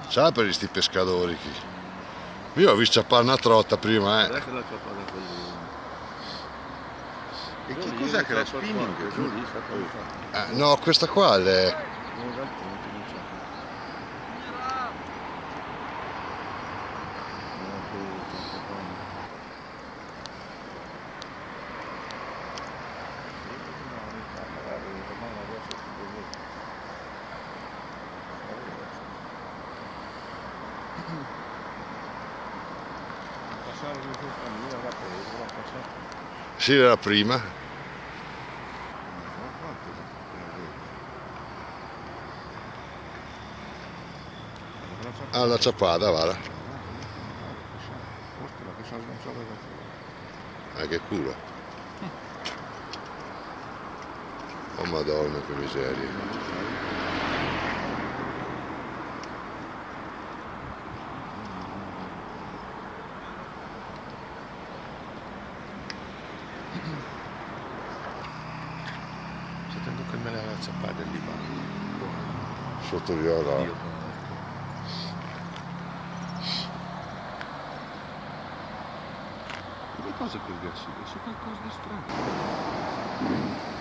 Sa per sti pescatori chi? Io ho visto ciappare una trotta prima, Guarda che l'ha ciappata quella. E che cos'è che è spinning? Giù lì, sotto. No, questa qua è... Sì, era prima. Ah, la ciappata, guarda. Che culo. Oh madonna, che miseria. Sentendo che me la ciappata lì, Sotto viola. Che cosa che aggressivo? C'è qualcosa di strano.